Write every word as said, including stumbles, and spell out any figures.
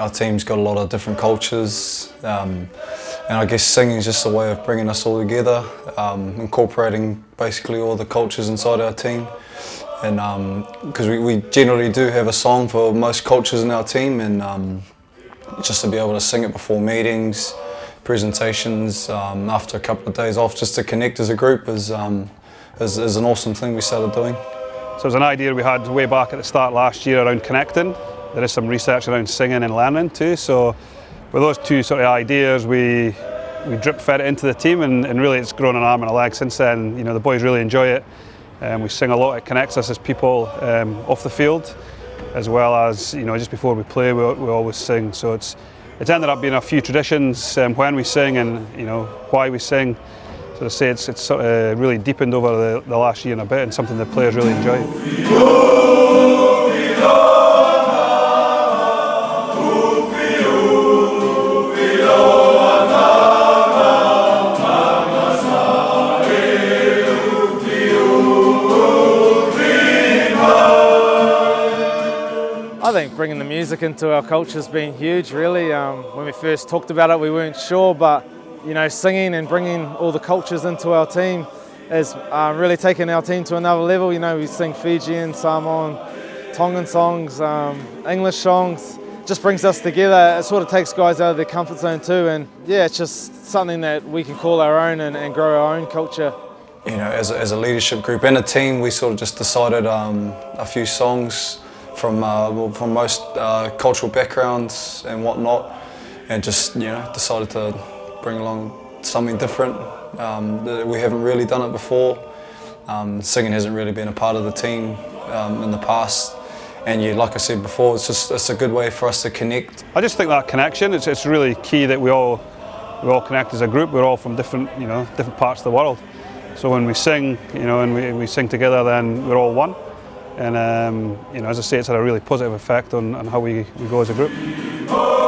our team's got a lot of different cultures, um, and I guess singing is just a way of bringing us all together, um, incorporating basically all the cultures inside our team. And because um, we, we generally do have a song for most cultures in our team, and um, just to be able to sing it before meetings, presentations, um, after a couple of days off, just to connect as a group is, um, is, is an awesome thing we started doing. So it was an idea we had way back at the start last year around connecting. There is some research around singing and learning too, so with those two sort of ideas we we drip fed it into the team, and, and really it's grown an arm and a leg since then. You know, the boys really enjoy it. Um, we sing a lot, it connects us as people um, off the field, as well as, you know, just before we play we, we always sing. So it's it's ended up being a few traditions um, when we sing, and you know why we sing. So to say, it's, it's sort of really deepened over the, the last year and a bit, and something the players really enjoy. I think bringing the music into our culture has been huge, really. Um, when we first talked about it, we weren't sure, but you know, singing and bringing all the cultures into our team has uh, really taken our team to another level. You know, we sing Fijian, Samoan, Tongan songs, um, English songs. Just brings us together. It sort of takes guys out of their comfort zone too, and yeah, it's just something that we can call our own and, and grow our own culture. You know, as a, as a leadership group and a team, we sort of just decided um, a few songs from uh, from most uh, cultural backgrounds and whatnot, and just, you know, decided to bring along something different. Um, we haven't really done it before. Um, singing hasn't really been a part of the team um, in the past, and yeah, like I said before, it's just it's a good way for us to connect. I just think that connection, it's, it's really key that we all we all connect as a group. We're all from different, you know, different parts of the world. So when we sing, you know, and we, we sing together, then we're all one. And um, you know, as I say, it's had a really positive effect on, on how we, we go as a group.